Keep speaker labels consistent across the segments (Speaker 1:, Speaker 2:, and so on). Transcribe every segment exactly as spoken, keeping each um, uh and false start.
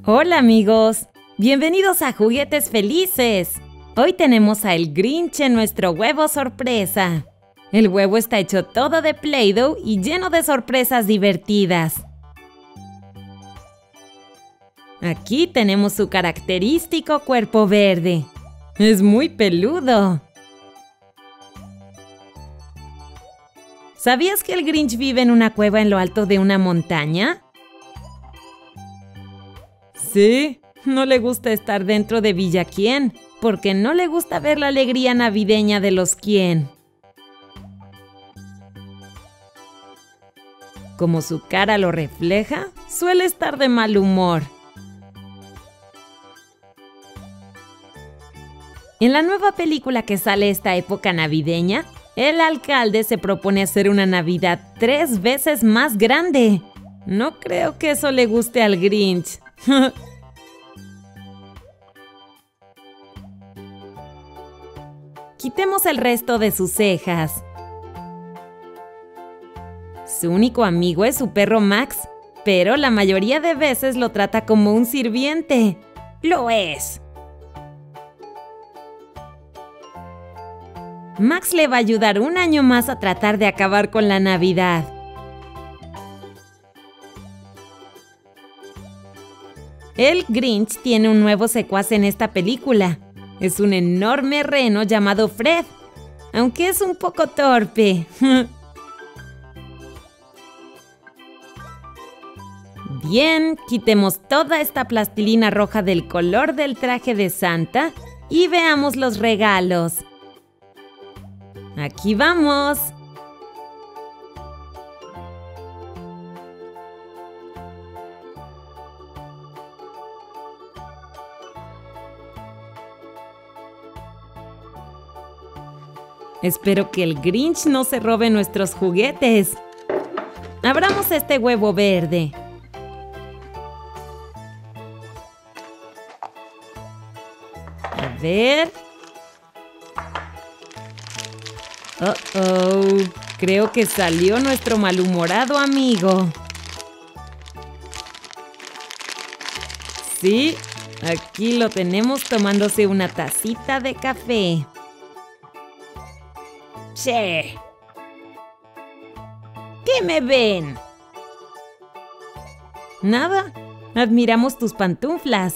Speaker 1: Hola amigos, bienvenidos a Juguetes Felices. Hoy tenemos a el Grinch en nuestro huevo sorpresa. El huevo está hecho todo de Play-Doh y lleno de sorpresas divertidas. Aquí tenemos su característico cuerpo verde. Es muy peludo. ¿Sabías que el Grinch vive en una cueva en lo alto de una montaña? Sí, no le gusta estar dentro de Villa Quién, porque no le gusta ver la alegría navideña de los Quién. Como su cara lo refleja, suele estar de mal humor. En la nueva película que sale esta época navideña, el alcalde se propone hacer una Navidad tres veces más grande. No creo que eso le guste al Grinch. Quitemos el resto de sus cejas. Su único amigo es su perro Max, pero la mayoría de veces lo trata como un sirviente. ¡Lo es! Max le va a ayudar un año más a tratar de acabar con la Navidad. El Grinch tiene un nuevo secuaz en esta película. Es un enorme reno llamado Fred, aunque es un poco torpe. Bien, quitemos toda esta plastilina roja del color del traje de Santa y veamos los regalos. ¡Aquí vamos! Espero que el Grinch no se robe nuestros juguetes. Abramos este huevo verde. A ver. Oh, oh. Creo que salió nuestro malhumorado amigo. Sí, aquí lo tenemos tomándose una tacita de café. Che. ¿Qué me ven? Nada. Admiramos tus pantuflas.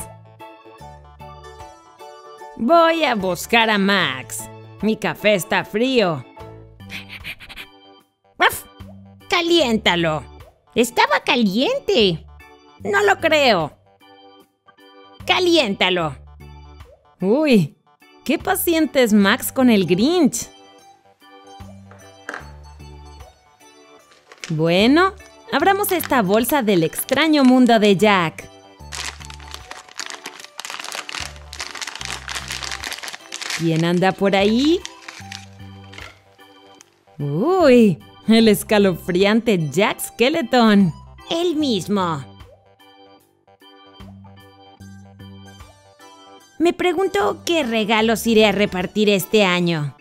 Speaker 1: Voy a buscar a Max. Mi café está frío. ¡Uf! ¡Caliéntalo! ¡Estaba caliente! No lo creo. ¡Caliéntalo! Uy, qué paciente es Max con el Grinch. Bueno, abramos esta bolsa del extraño mundo de Jack. ¿Quién anda por ahí? ¡Uy! El escalofriante Jack Skeleton. ¡El mismo! Me pregunto qué regalos iré a repartir este año.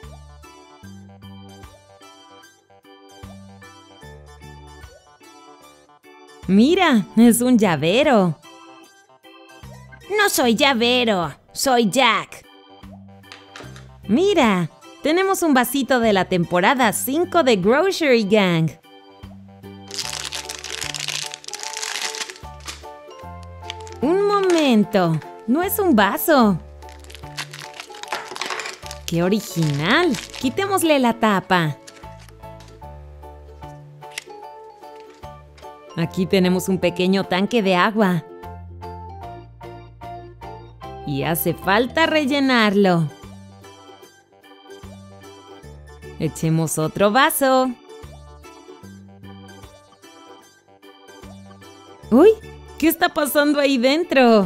Speaker 1: ¡Mira! ¡Es un llavero! No soy llavero, soy Jack. ¡Mira! Tenemos un vasito de la temporada cinco de Grocery Gang. Un momento, no es un vaso. ¡Qué original! Quitémosle la tapa. Aquí tenemos un pequeño tanque de agua. Y hace falta rellenarlo. Echemos otro vaso. ¡Uy! ¿Qué está pasando ahí dentro?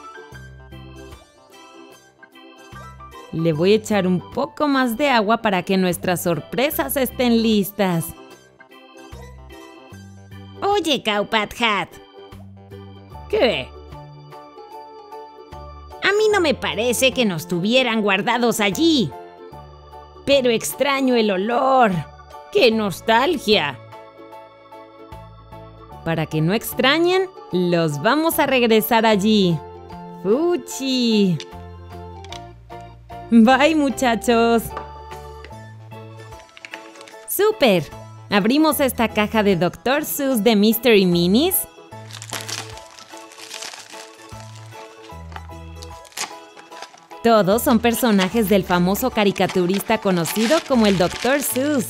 Speaker 1: Le voy a echar un poco más de agua para que nuestras sorpresas estén listas. Oye, Cowpat Hat. ¿Qué? A mí no me parece que nos tuvieran guardados allí. Pero extraño el olor. ¡Qué nostalgia! Para que no extrañen, los vamos a regresar allí. ¡Fuchi! Bye, muchachos. ¡Súper! Abrimos esta caja de doctor Seuss de Mystery Minis. Todos son personajes del famoso caricaturista conocido como el doctor Seuss.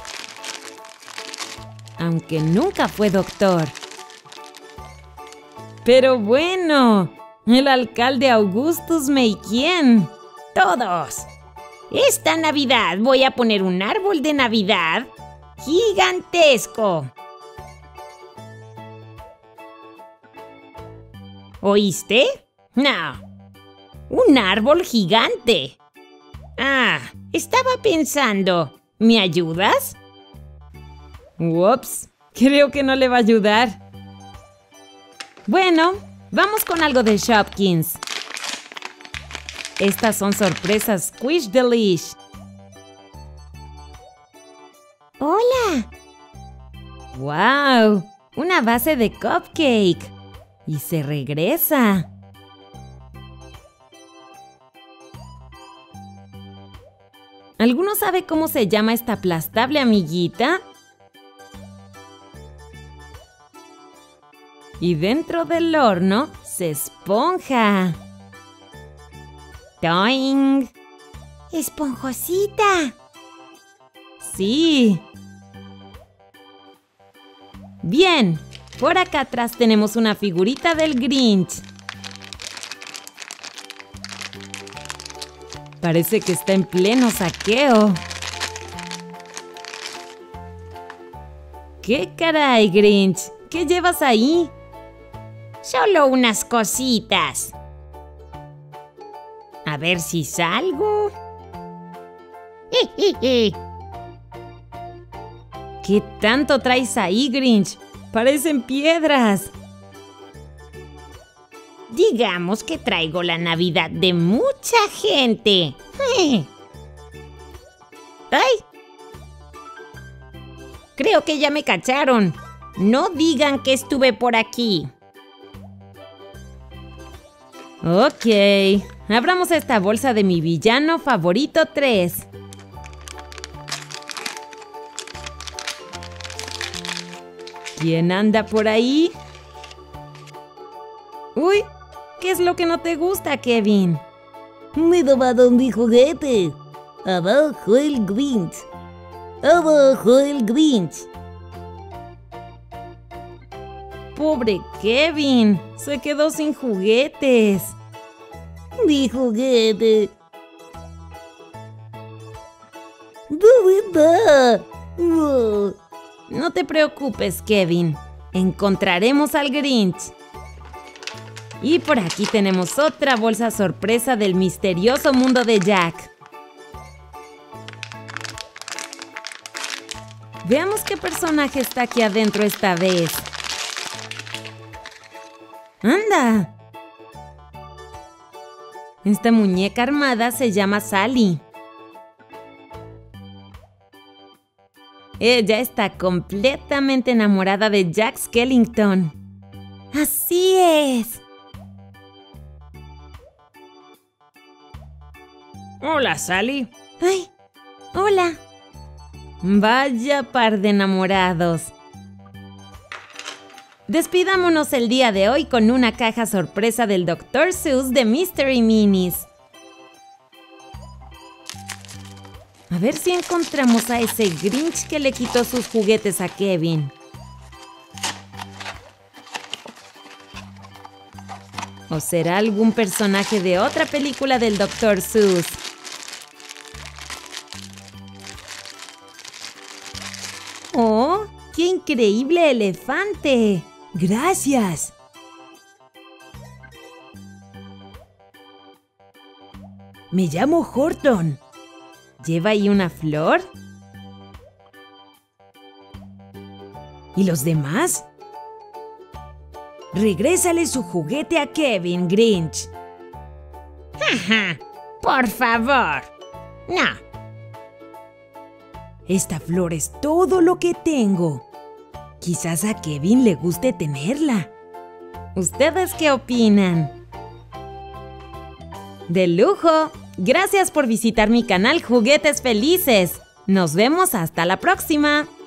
Speaker 1: Aunque nunca fue doctor. Pero bueno, el alcalde Augustus Meikien.
Speaker 2: Todos. Esta Navidad voy a poner un árbol de Navidad gigantesco. ¿Oíste? No. Un árbol gigante. Ah, estaba pensando. ¿Me ayudas?
Speaker 1: Ups, creo que no le va a ayudar. Bueno, vamos con algo de Shopkins. Estas son sorpresas Squish Delish.
Speaker 2: ¡Hola!
Speaker 1: ¡Wow! Una base de cupcake. Y se regresa. ¿Alguno sabe cómo se llama esta aplastable amiguita? Y dentro del horno se esponja.
Speaker 2: ¡Toing! ¡Esponjosita!
Speaker 1: ¡Sí! Bien, por acá atrás tenemos una figurita del Grinch. Parece que está en pleno saqueo. ¿Qué caray, Grinch? ¿Qué llevas ahí?
Speaker 2: Solo unas cositas. A ver si salgo.
Speaker 1: ¿Qué tanto traes ahí, Grinch? Parecen piedras.
Speaker 2: Digamos que traigo la Navidad de mucha gente. ¡Ay! Creo que ya me cacharon. No digan que estuve por aquí.
Speaker 1: Ok, abramos esta bolsa de mi villano favorito tres. ¿Quién anda por ahí? Uy, ¿qué es lo que no te gusta, Kevin?
Speaker 3: Me robaron mi juguete. Abajo el Grinch. Abajo el Grinch.
Speaker 1: Pobre Kevin, se quedó sin juguetes.
Speaker 3: Mi juguete. ¿Dónde está? Oh.
Speaker 1: No te preocupes, Kevin. Encontraremos al Grinch. Y por aquí tenemos otra bolsa sorpresa del misterioso mundo de Jack. Veamos qué personaje está aquí adentro esta vez. ¡Anda! Esta muñeca armada se llama Sally. Ella está completamente enamorada de Jack Skellington. ¡Así es!
Speaker 2: Hola, Sally.
Speaker 1: ¡Ay! ¡Hola! Vaya par de enamorados. Despidámonos el día de hoy con una caja sorpresa del doctor Seuss de Mystery Minis. A ver si encontramos a ese Grinch que le quitó sus juguetes a Kevin. ¿O será algún personaje de otra película del doctor Seuss? ¡Oh! ¡Qué increíble elefante! ¡Gracias! Me llamo Horton. ¿Lleva ahí una flor? ¿Y los demás? Regrésale su juguete a Kevin, Grinch.
Speaker 2: Ajá, por favor. No.
Speaker 1: Esta flor es todo lo que tengo. Quizás a Kevin le guste tenerla. ¿Ustedes qué opinan? ¡De lujo! Gracias por visitar mi canal Juguetes Felices. Nos vemos hasta la próxima.